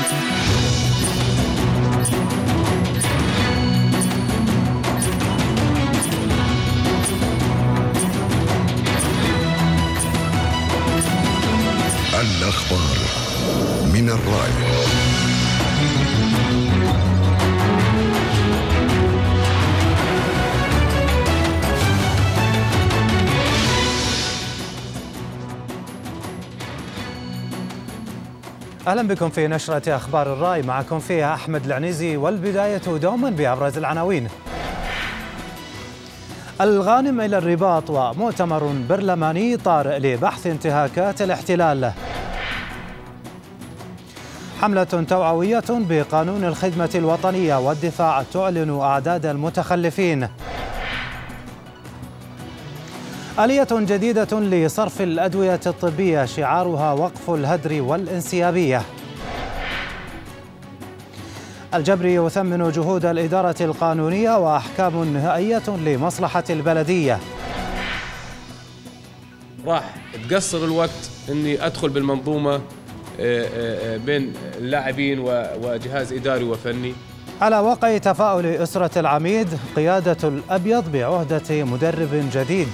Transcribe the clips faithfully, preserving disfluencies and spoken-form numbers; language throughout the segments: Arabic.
الأخبار من الراية. أهلا بكم في نشرة أخبار الراي، معكم فيها أحمد العنيزي، والبداية دوما بأبرز العناوين. الغانم إلى الرباط ومؤتمر برلماني طارئ لبحث انتهاكات الاحتلال. حملة توعوية بقانون الخدمة الوطنية والدفاع تعلن أعداد المتخلفين. آلية جديدة لصرف الأدوية الطبية شعارها وقف الهدر والانسيابية. الجبري يثمن جهود الإدارة القانونية وأحكام نهائية لمصلحة البلدية. راح تقصر الوقت أني أدخل بالمنظومة بين اللاعبين وجهاز إداري وفني. على وقع تفاؤل أسرة العميد، قيادة الأبيض بعهدة مدرب جديد.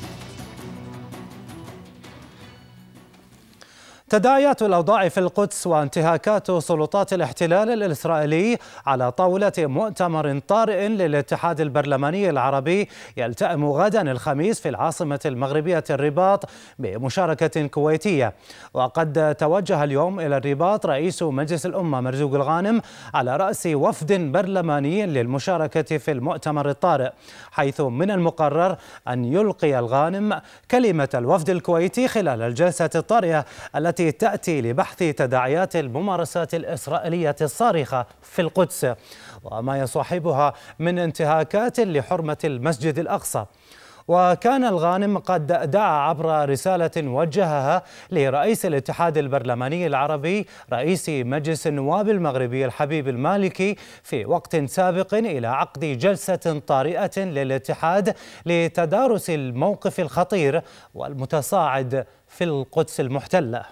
تداعيات الأوضاع في القدس وانتهاكات سلطات الاحتلال الإسرائيلي على طاولة مؤتمر طارئ للاتحاد البرلماني العربي يلتئم غدا الخميس في العاصمة المغربية الرباط بمشاركة كويتية. وقد توجه اليوم إلى الرباط رئيس مجلس الأمة مرزوق الغانم على رأس وفد برلماني للمشاركة في المؤتمر الطارئ، حيث من المقرر أن يلقي الغانم كلمة الوفد الكويتي خلال الجلسة الطارئة التي تأتي لبحث تداعيات الممارسات الإسرائيلية الصارخة في القدس وما يصاحبها من انتهاكات لحرمة المسجد الأقصى. وكان الغانم قد دعا عبر رسالة وجهها لرئيس الاتحاد البرلماني العربي رئيس مجلس النواب المغربي الحبيب المالكي في وقت سابق إلى عقد جلسة طارئة للاتحاد لتدارس الموقف الخطير والمتصاعد في القدس المحتلة.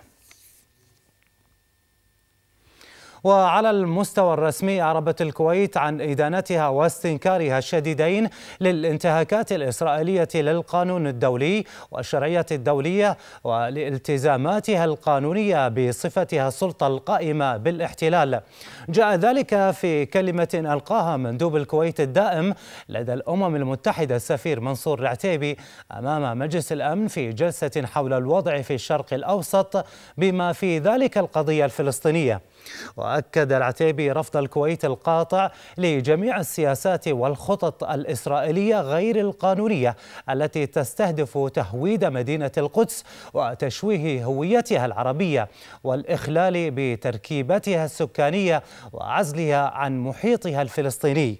وعلى المستوى الرسمي أعربت الكويت عن إدانتها واستنكارها الشديدين للانتهاكات الإسرائيلية للقانون الدولي والشرعية الدولية ولالتزاماتها القانونية بصفتها السلطة القائمة بالاحتلال. جاء ذلك في كلمة ألقاها مندوب الكويت الدائم لدى الأمم المتحدة السفير منصور العتيبي أمام مجلس الأمن في جلسة حول الوضع في الشرق الأوسط بما في ذلك القضية الفلسطينية. وأكد العتيبي رفض الكويت القاطع لجميع السياسات والخطط الإسرائيلية غير القانونية التي تستهدف تهويد مدينة القدس وتشويه هويتها العربية والإخلال بتركيبتها السكانية وعزلها عن محيطها الفلسطيني.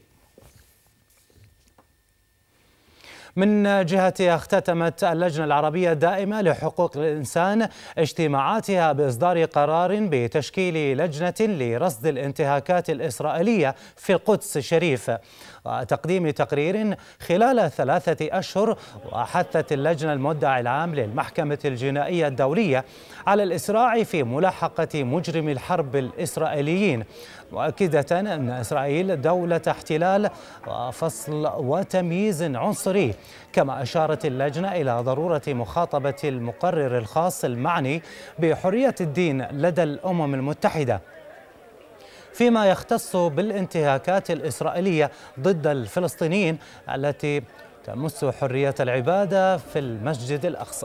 من جهتها اختتمت اللجنة العربية الدائمة لحقوق الإنسان اجتماعاتها بإصدار قرار بتشكيل لجنة لرصد الانتهاكات الإسرائيلية في القدس الشريف وتقديم تقرير خلال ثلاثة أشهر. وحثت اللجنة المدعي العام للمحكمة الجنائية الدولية على الإسراع في ملاحقة مجرم الحرب الإسرائيليين، مؤكدة أن إسرائيل دولة احتلال وفصل وتمييز عنصري. كما أشارت اللجنة إلى ضرورة مخاطبة المقرر الخاص المعني بحرية الدين لدى الأمم المتحدة فيما يختص بالانتهاكات الإسرائيلية ضد الفلسطينيين التي تمس حرية العبادة في المسجد الأقصى.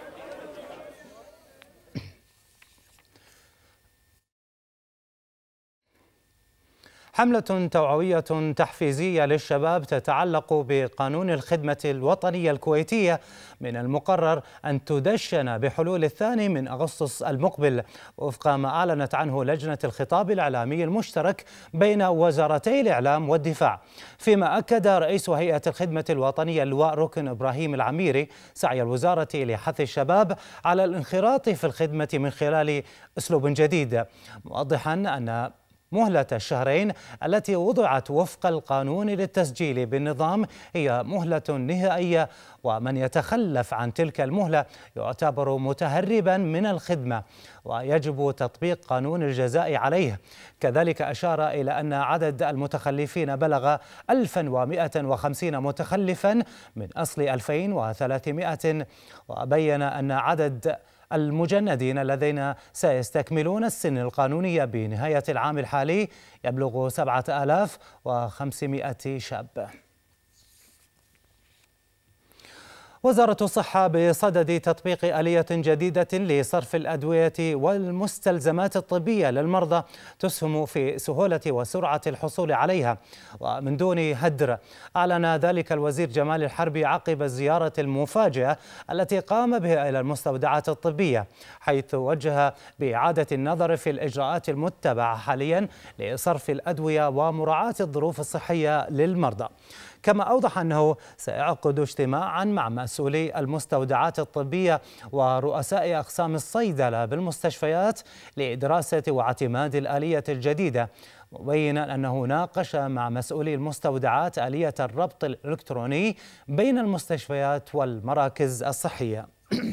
حملة توعوية تحفيزية للشباب تتعلق بقانون الخدمة الوطنية الكويتية من المقرر أن تدشن بحلول الثاني من أغسطس المقبل وفق ما أعلنت عنه لجنة الخطاب الإعلامي المشترك بين وزارتي الإعلام والدفاع. فيما أكد رئيس هيئة الخدمة الوطنية اللواء ركن إبراهيم العميري سعي الوزارة لحث الشباب على الانخراط في الخدمة من خلال أسلوب جديد، موضحا أن مهلة الشهرين التي وضعت وفق القانون للتسجيل بالنظام هي مهلة نهائية، ومن يتخلف عن تلك المهلة يعتبر متهربا من الخدمة ويجب تطبيق قانون الجزاء عليه. كذلك أشار إلى أن عدد المتخلفين بلغ ألفا ومئة وخمسين متخلفا من أصل ألفين وثلاثمئة، وبين أن عدد المجندين الذين سيستكملون السن القانونية بنهاية العام الحالي يبلغ سبعة آلاف وخمسمئة شاب. وزارة الصحة بصدد تطبيق آلية جديدة لصرف الأدوية والمستلزمات الطبية للمرضى تسهم في سهولة وسرعة الحصول عليها ومن دون هدر. أعلن ذلك الوزير جمال الحربي عقب الزيارة المفاجئة التي قام بها إلى المستودعات الطبية، حيث وجه بإعادة النظر في الإجراءات المتبعة حاليا لصرف الأدوية ومراعاة الظروف الصحية للمرضى. كما أوضح أنه سيعقد اجتماعا مع مسؤولي المستودعات الطبية ورؤساء أقسام الصيدلة بالمستشفيات لدراسة واعتماد الآلية الجديدة، مبينا أنه ناقش مع مسؤولي المستودعات آلية الربط الإلكتروني بين المستشفيات والمراكز الصحية.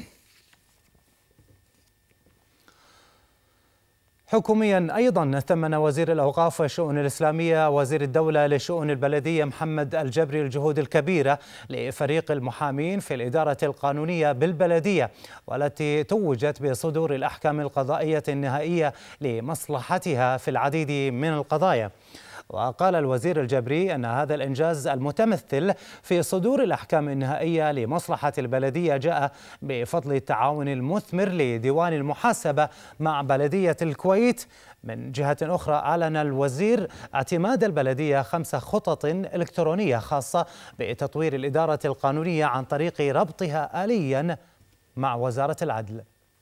حكوميا أيضا ثمن وزير الأوقاف والشؤون الإسلامية وزير الدولة للشؤون البلدية محمد الجبري الجهود الكبيرة لفريق المحامين في الإدارة القانونية بالبلدية، والتي توجت بصدور الأحكام القضائية النهائية لمصلحتها في العديد من القضايا. وقال الوزير الجبري أن هذا الإنجاز المتمثل في صدور الأحكام النهائية لمصلحة البلدية جاء بفضل التعاون المثمر لديوان المحاسبة مع بلدية الكويت. من جهة أخرى أعلن الوزير اعتماد البلدية خمس خطط إلكترونية خاصة بتطوير الإدارة القانونية عن طريق ربطها آليا مع وزارة العدل.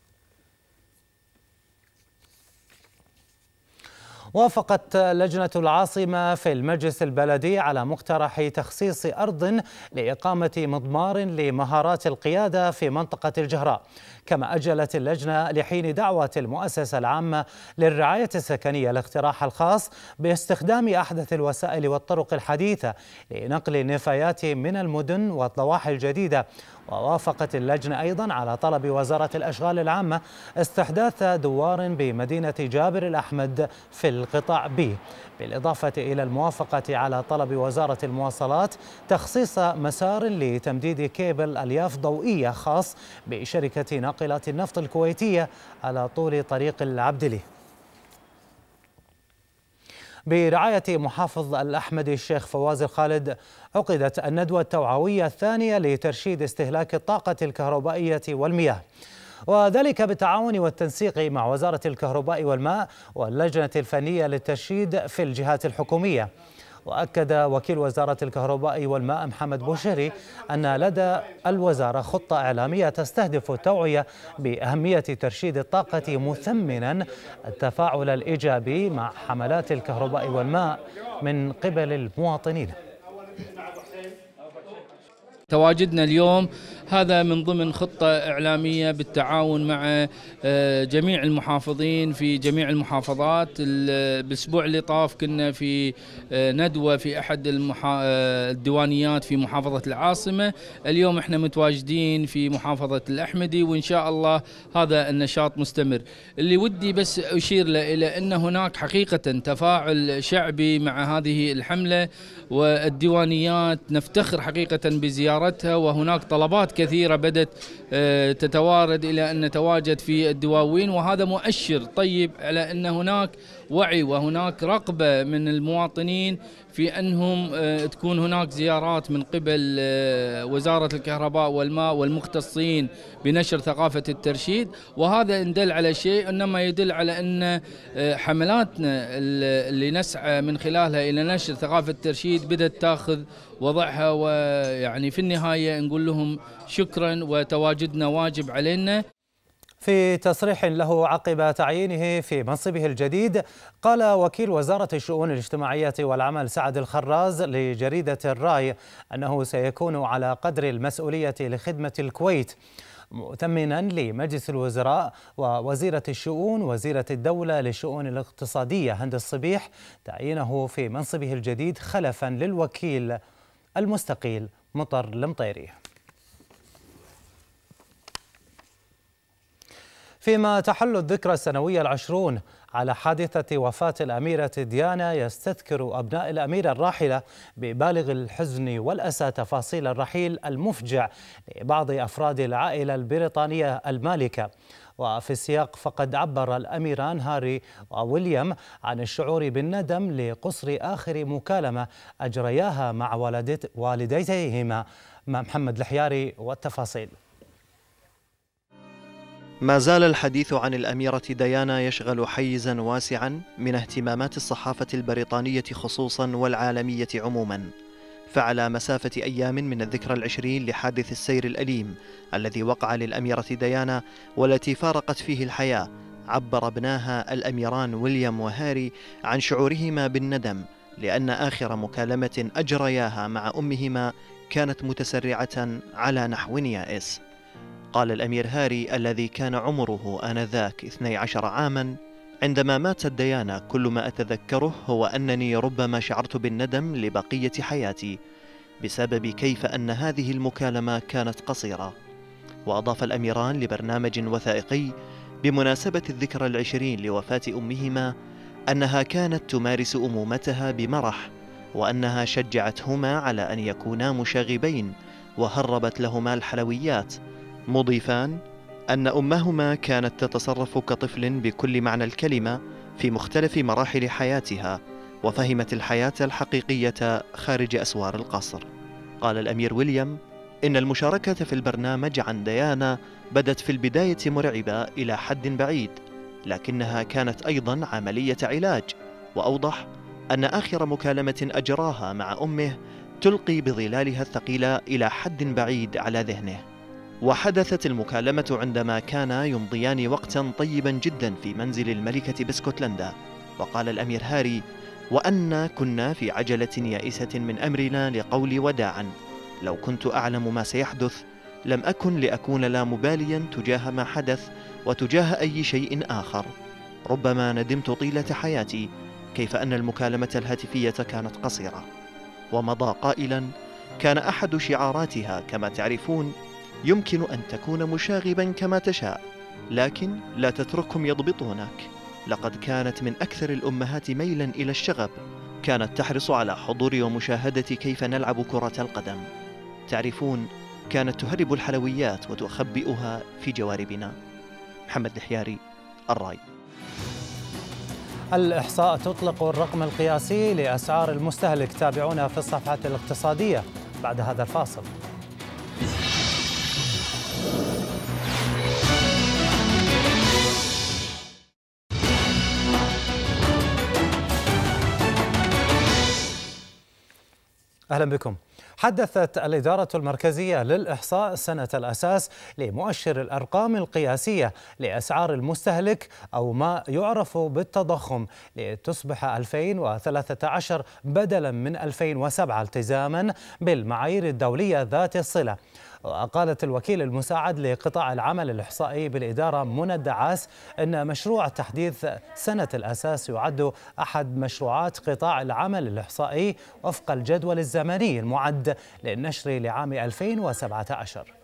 وافقت لجنة العاصمة في المجلس البلدي على مقترح تخصيص أرض لإقامة مضمار لمهارات القيادة في منطقة الجهراء. كما أجلت اللجنة لحين دعوة المؤسسة العامة للرعاية السكنية الاقتراح الخاص باستخدام أحدث الوسائل والطرق الحديثة لنقل النفايات من المدن والضواحي الجديدة. ووافقت اللجنة أيضا على طلب وزارة الأشغال العامة استحداث دوار بمدينة جابر الأحمد في القطاع بي، بالإضافة إلى الموافقة على طلب وزارة المواصلات تخصيص مسار لتمديد كيبل ألياف ضوئية خاص بشركة ناقلات النفط الكويتية على طول طريق العبدلي. برعاية محافظ الأحمدي الشيخ فواز الخالد عقدت الندوة التوعوية الثانية لترشيد استهلاك الطاقة الكهربائية والمياه، وذلك بالتعاون والتنسيق مع وزارة الكهرباء والماء واللجنة الفنية للترشيد في الجهات الحكومية. وأكد وكيل وزارة الكهرباء والماء محمد بوشيري أن لدى الوزارة خطة إعلامية تستهدف التوعية بأهمية ترشيد الطاقة، مثمنا التفاعل الإيجابي مع حملات الكهرباء والماء من قبل المواطنين. تواجدنا اليوم هذا من ضمن خطة إعلامية بالتعاون مع جميع المحافظين في جميع المحافظات. بالأسبوع اللي طاف كنا في ندوة في أحد الديوانيات في محافظة العاصمة، اليوم احنا متواجدين في محافظة الأحمدي، وإن شاء الله هذا النشاط مستمر. اللي ودي بس أشير له إلى أن هناك حقيقة تفاعل شعبي مع هذه الحملة، والديوانيات نفتخر حقيقة بزيارتها، وهناك طلبات كثيرة بدت تتوارد إلى أن نتواجد في الدواوين، وهذا مؤشر طيب على أن هناك وعي وهناك رغبة من المواطنين في أنهم تكون هناك زيارات من قبل وزارة الكهرباء والماء والمختصين بنشر ثقافة الترشيد. وهذا إن دل على شيء إنما يدل على أن حملاتنا اللي نسعى من خلالها إلى نشر ثقافة الترشيد بدأت تأخذ وضعها، ويعني في النهاية نقول لهم شكرا وتواجدنا واجب علينا. في تصريح له عقب تعيينه في منصبه الجديد، قال وكيل وزارة الشؤون الاجتماعية والعمل سعد الخراز لجريدة الراي أنه سيكون على قدر المسؤولية لخدمة الكويت. مؤتمنا لمجلس الوزراء ووزيرة الشؤون وزيرة الدولة للشؤون الاقتصادية هند الصبيح تعيينه في منصبه الجديد خلفا للوكيل المستقيل مطر المطيري. فيما تحل الذكرى السنوية العشرون على حادثة وفاة الأميرة ديانا، يستذكر أبناء الأميرة الراحلة ببالغ الحزن والأسى تفاصيل الرحيل المفجع لبعض أفراد العائلة البريطانية المالكة. وفي السياق فقد عبر الأميران هاري وويليام عن الشعور بالندم لقصر آخر مكالمة أجرياها مع والديهما. محمد الحياري والتفاصيل. ما زال الحديث عن الأميرة ديانا يشغل حيزا واسعا من اهتمامات الصحافة البريطانية خصوصا والعالمية عموما. فعلى مسافة أيام من الذكرى العشرين لحادث السير الأليم الذي وقع للأميرة ديانا والتي فارقت فيه الحياة، عبر ابناها الأميران ويليام وهاري عن شعورهما بالندم لأن آخر مكالمة أجرياها مع أمهما كانت متسرعة على نحو يائس. قال الأمير هاري الذي كان عمره آنذاك اثني عشر عاما: عندما ماتت ديانا كل ما أتذكره هو أنني ربما شعرت بالندم لبقية حياتي بسبب كيف أن هذه المكالمة كانت قصيرة. وأضاف الأميران لبرنامج وثائقي بمناسبة الذكرى العشرين لوفاة أمهما أنها كانت تمارس أمومتها بمرح، وأنها شجعتهما على أن يكونا مشاغبين وهربت لهما الحلويات، مضيفان أن أمهما كانت تتصرف كطفل بكل معنى الكلمة في مختلف مراحل حياتها، وفهمت الحياة الحقيقية خارج أسوار القصر. قال الأمير ويليام إن المشاركة في البرنامج عن ديانا بدت في البداية مرعبة إلى حد بعيد، لكنها كانت أيضا عملية علاج. وأوضح أن آخر مكالمة أجراها مع أمه تلقي بظلالها الثقيلة إلى حد بعيد على ذهنه. وحدثت المكالمة عندما كانا يمضيان وقتا طيبا جدا في منزل الملكة باسكتلندا. وقال الأمير هاري: وأن كنا في عجلة يائسة من أمرنا لقول وداعا. لو كنت أعلم ما سيحدث لم أكن لأكون لا مباليا تجاه ما حدث وتجاه أي شيء آخر. ربما ندمت طيلة حياتي كيف أن المكالمة الهاتفية كانت قصيرة. ومضى قائلا: كان أحد شعاراتها كما تعرفون: يمكن أن تكون مشاغبا كما تشاء، لكن لا تتركهم يضبطونك. لقد كانت من أكثر الأمهات ميلا إلى الشغب، كانت تحرص على حضور ومشاهدة كيف نلعب كرة القدم. تعرفون، كانت تهرب الحلويات وتخبئها في جواربنا. محمد الحياري، الرأي. الإحصاء تطلق الرقم القياسي لأسعار المستهلك. تابعونا في الصفحة الاقتصادية بعد هذا الفاصل. أهلا بكم. حدثت الإدارة المركزية للإحصاء سنة الأساس لمؤشر الأرقام القياسية لأسعار المستهلك أو ما يعرف بالتضخم لتصبح ألفين وثلاثة عشر بدلا من ألفين وسبعة التزاما بالمعايير الدولية ذات الصلة. وقالت الوكيل المساعد لقطاع العمل الإحصائي بالإدارة منى الدعاس أن مشروع تحديث سنة الأساس يعد أحد مشروعات قطاع العمل الإحصائي وفق الجدول الزمني المعد للنشر لعام ألفين وسبعة عشر.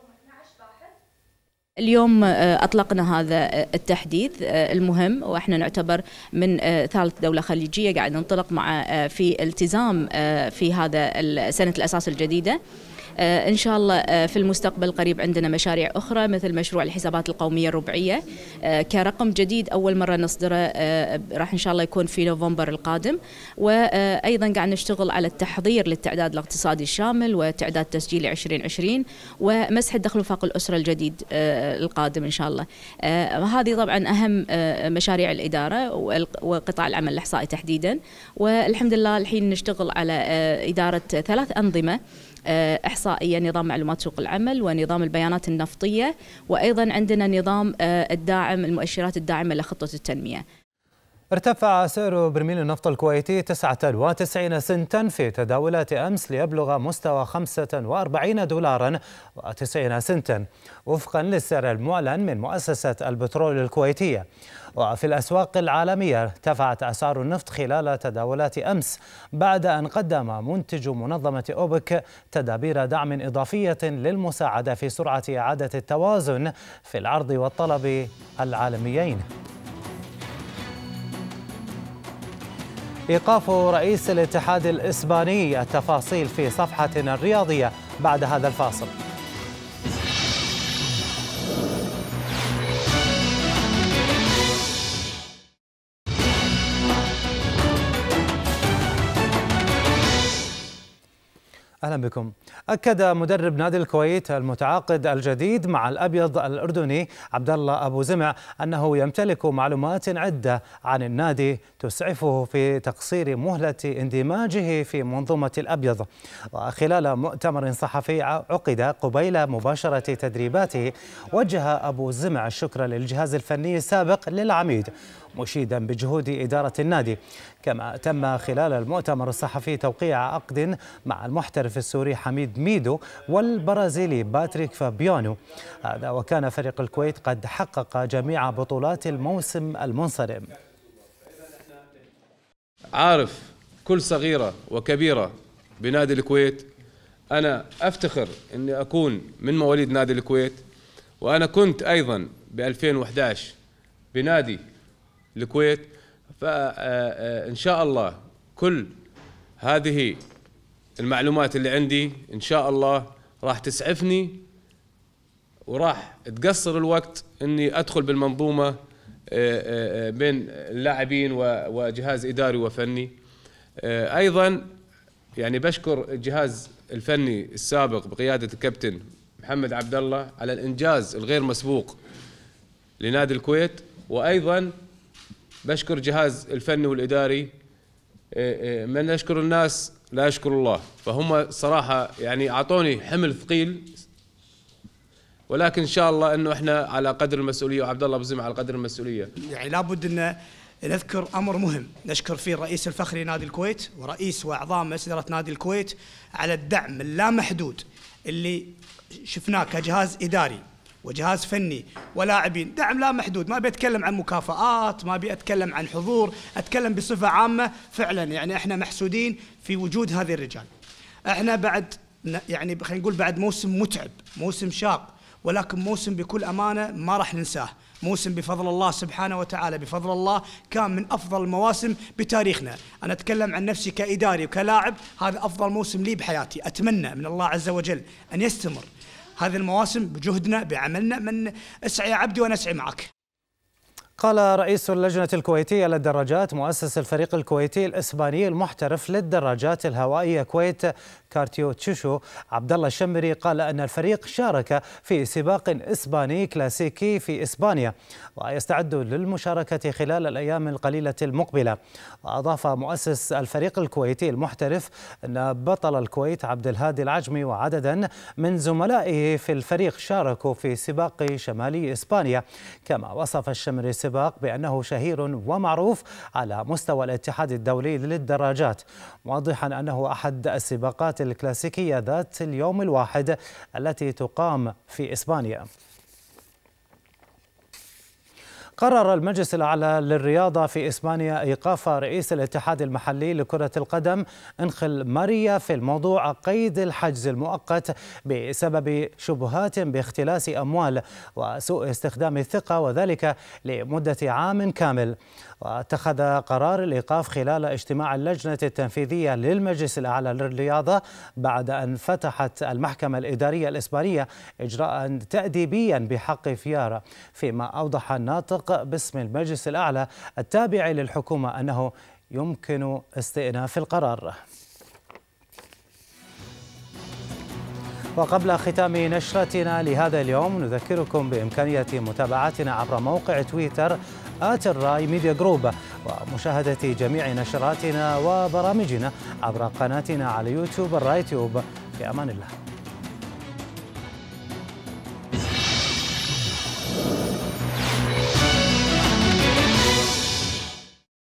اليوم أطلقنا هذا التحديث المهم، وإحنا نعتبر من ثالث دولة خليجية قاعد ننطلق مع في التزام في هذا سنة الأساس الجديدة. إن شاء الله في المستقبل القريب عندنا مشاريع أخرى مثل مشروع الحسابات القومية الربعية كرقم جديد أول مرة نصدره، راح إن شاء الله يكون في نوفمبر القادم. وأيضا قاعد نشتغل على التحضير للتعداد الاقتصادي الشامل وتعداد تسجيلي عشرين عشرين ومسح الدخل وفاق الأسرة الجديد القادم إن شاء الله. هذه طبعا أهم مشاريع الإدارة وقطاع العمل الإحصائي تحديدا. والحمد لله الحين نشتغل على إدارة ثلاث أنظمة إحصائية: نظام معلومات سوق العمل ونظام البيانات النفطية، وأيضا عندنا نظام الداعم المؤشرات الداعمة لخطة التنمية. ارتفع سعر برميل النفط الكويتي تسعة وتسعين سنتا في تداولات أمس ليبلغ مستوى خمسة وأربعين دولارا وتسعين سنتا وفقا للسعر المعلن من مؤسسة البترول الكويتية. وفي الأسواق العالمية ارتفعت أسعار النفط خلال تداولات أمس بعد أن قدم منتج منظمة أوبك تدابير دعم إضافية للمساعدة في سرعة إعادة التوازن في العرض والطلب العالميين. إيقاف رئيس الاتحاد الإسباني، التفاصيل في صفحتنا الرياضية بعد هذا الفاصل. أهلا بكم. أكد مدرب نادي الكويت المتعاقد الجديد مع الأبيض الأردني عبد الله أبو زمع أنه يمتلك معلومات عدة عن النادي تسعفه في تقصير مهلة اندماجه في منظومة الأبيض. وخلال مؤتمر صحفي عقد قبيل مباشرة تدريباته، وجه أبو زمع الشكر للجهاز الفني السابق للعميد، مشيدا بجهود إدارة النادي. كما تم خلال المؤتمر الصحفي توقيع عقد مع المحترف السوري حميد ميدو والبرازيلي باتريك فابيانو، هذا وكان فريق الكويت قد حقق جميع بطولات الموسم المنصرم. عارف كل صغيرة وكبيرة بنادي الكويت. أنا أفتخر أني أكون من مواليد نادي الكويت، وأنا كنت أيضا ب ألفين وأحد عشر بنادي الكويت. فإن شاء الله كل هذه المعلومات اللي عندي إن شاء الله راح تسعفني، وراح تقصر الوقت إني أدخل بالمنظومة بين اللاعبين وجهاز إداري وفني. أيضا يعني بشكر الجهاز الفني السابق بقيادة الكابتن محمد عبد الله على الإنجاز الغير مسبوق لنادي الكويت، وأيضا بشكر الجهاز الفني والإداري. من يشكر الناس لا يشكر الله، فهم صراحة يعني أعطوني حمل ثقيل، ولكن إن شاء الله أنه إحنا على قدر المسؤولية، وعبد الله أبو زمع على قدر المسؤولية. يعني لابد أن نذكر أمر مهم نشكر فيه الرئيس الفخري نادي الكويت ورئيس وأعضاء مجلس إدارة نادي الكويت على الدعم اللامحدود اللي شفناه كجهاز إداري وجهاز فني ولاعبين، دعم لا محدود. ما بيتكلم عن مكافآت، ما بيتكلم عن حضور، أتكلم بصفة عامة. فعلا يعني احنا محسودين في وجود هذه الرجال. احنا بعد يعني خلينا نقول بعد موسم متعب، موسم شاق، ولكن موسم بكل أمانة ما راح ننساه. موسم بفضل الله سبحانه وتعالى، بفضل الله كان من أفضل المواسم بتاريخنا. أنا أتكلم عن نفسي كإداري وكلاعب، هذا أفضل موسم لي بحياتي. أتمنى من الله عز وجل أن يستمر هذه المواسم بجهدنا بعملنا، من اسعى يا عبدي وانا اسعى معك. قال رئيس اللجنة الكويتية للدراجات مؤسس الفريق الكويتي الإسباني المحترف للدراجات الهوائية كويت كارتيو تشيشو عبد الله الشمري، قال أن الفريق شارك في سباق إسباني كلاسيكي في إسبانيا ويستعد للمشاركة خلال الأيام القليلة المقبلة. وأضاف مؤسس الفريق الكويتي المحترف أن بطل الكويت عبد الهادي العجمي وعددا من زملائه في الفريق شاركوا في سباق شمالي إسبانيا. كما وصف الشمري السباق بأنه شهير ومعروف على مستوى الاتحاد الدولي للدراجات، موضحا أنه أحد السباقات الكلاسيكية ذات اليوم الواحد التي تقام في إسبانيا. قرر المجلس الأعلى للرياضة في إسبانيا إيقاف رئيس الاتحاد المحلي لكرة القدم أنخيل ماريا في الموضوع قيد الحجز المؤقت بسبب شبهات باختلاس أموال وسوء استخدام الثقة، وذلك لمدة عام كامل. واتخذ قرار الإيقاف خلال اجتماع اللجنة التنفيذية للمجلس الأعلى للرياضة بعد أن فتحت المحكمة الإدارية الإسبانية إجراء تأديبيا بحق فيارا، فيما أوضح الناطق باسم المجلس الأعلى التابع للحكومة أنه يمكن استئناف القرار. وقبل ختام نشرتنا لهذا اليوم نذكركم بإمكانية متابعتنا عبر موقع تويتر آت الراي ميديا جروب، ومشاهدة جميع نشراتنا وبرامجنا عبر قناتنا على يوتيوب الراي تيوب. في أمان الله.